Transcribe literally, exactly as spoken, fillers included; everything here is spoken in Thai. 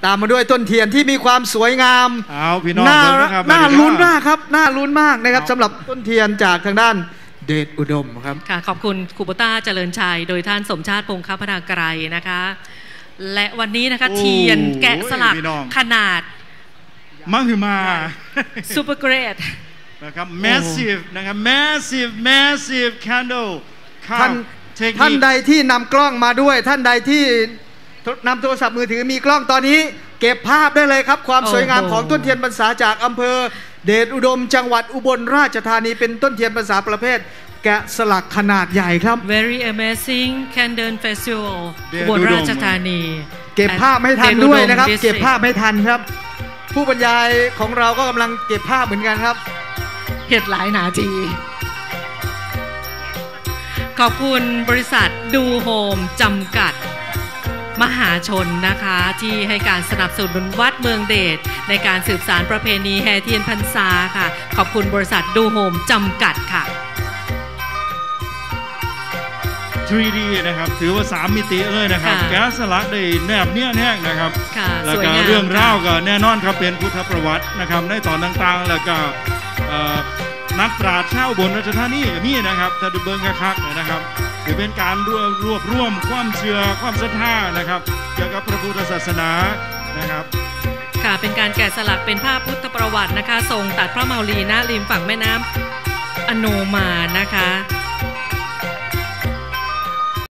ตามมาด้วยต้นเทียนที่มีความสวยงามเอาพี่น้องน่าน่าลุ้นมากครับน่าลุ้นมากนะครับสำหรับต้นเทียนจากทางด้านเดชอุดมครับค่ะขอบคุณครูโบต้าเจริญชัยโดยท่านสมชาติพงษ์คพนาไกรนะคะและวันนี้นะคะเทียนแกะสลักขนาดมหึมา super great นะครับ massive นะครับ massive massive candle ท่านท่านใดที่นำกล้องมาด้วยท่านใดที่นำโทรศัพท์มือถือมีกล้องตอนนี้เก็บภาพได้เลยครับความสวยงามของต้นเทียนพรรษาจากอำเภอเดชอุดมจังหวัดอุบลราชธานีเป็นต้นเทียนพรรษาประเภทแกะสลักขนาดใหญ่ครับ Very amazing Candle Festival อุบลราชธานีเก็บภาพไม่ทันด้วยนะครับเก็บภาพไม่ทันครับผู้บรรยายของเราก็กำลังเก็บภาพเหมือนกันครับเหตุหลายนาทีขอบคุณบริษัทดูโฮมจำกัดมหาชนนะคะที่ให้การสนับสนุนวัดเมืองเดชในการสืบสานประเพณีแห่เทียนพรรษาค่ะขอบคุณบริษัทดูโฮมจำกัดค่ะทรี ดี นะครับถือว่าสามมิติเลยนะครับแกะสลักได้แนบเนียนแห้งนะครับแล้วก็เรื่องราวก็แน่นอนครับเป็นพุทธประวัตินะครับในตอนต่างๆแล้วก็นักปราชญ์ชาวอุบลราชธานีมีนะครับถ้าดูเบิ้งคักๆนะครับถือเป็นการรวบรวบรวมความเชื่อความศรัทธานะครับเกี่ยวกับพระพุทธศาสนานะครับค่ะเป็นการแกะสลักเป็นภาพพุทธประวัตินะคะทรงตัดพระเมารีณริมฝั่งแม่น้ำอโนมานะคะ